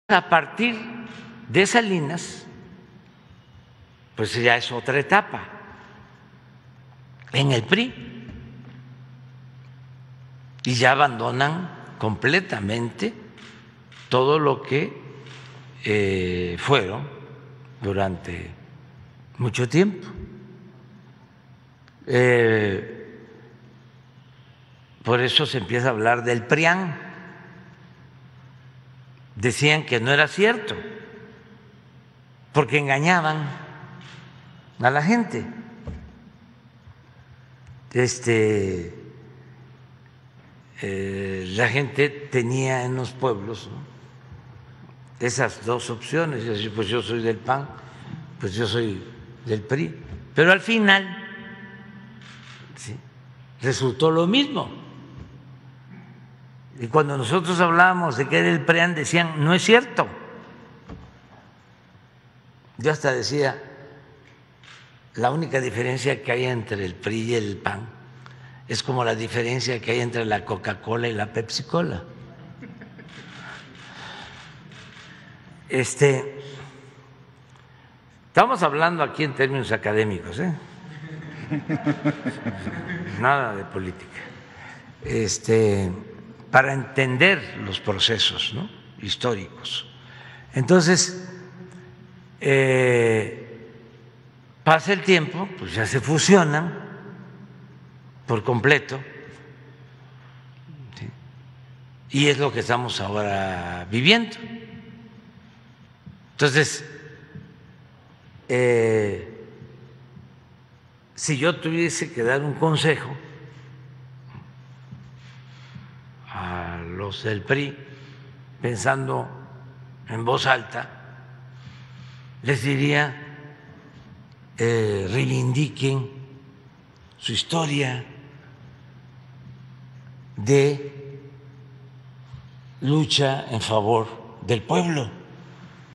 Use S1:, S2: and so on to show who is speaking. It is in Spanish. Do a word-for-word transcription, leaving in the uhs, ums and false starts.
S1: A partir de Salinas, pues ya es otra etapa en el P R I y ya abandonan completamente todo lo que eh, fueron durante mucho tiempo. Eh, por eso se empieza a hablar del PRIAN. Decían que no era cierto, porque engañaban a la gente. Este, eh, la gente tenía en los pueblos, ¿no?, esas dos opciones, es decir, pues yo soy del P A N, pues yo soy del P R I, pero al final ¿sí?, resultó lo mismo. Y cuando nosotros hablábamos de que era el PRIAN, decían, no es cierto. Yo hasta decía, la única diferencia que hay entre el P R I y el P A N es como la diferencia que hay entre la Coca-Cola y la Pepsi-Cola. Este, estamos hablando aquí en términos académicos, ¿eh? Nada de política. Este, para entender los procesos, ¿no?, históricos. Entonces, eh, pasa el tiempo, pues ya se fusionan por completo, ¿sí?, y es lo que estamos ahora viviendo. Entonces, eh, si yo tuviese que dar un consejo a los del P R I, pensando en voz alta, les diría, eh, reivindiquen su historia de lucha en favor del pueblo.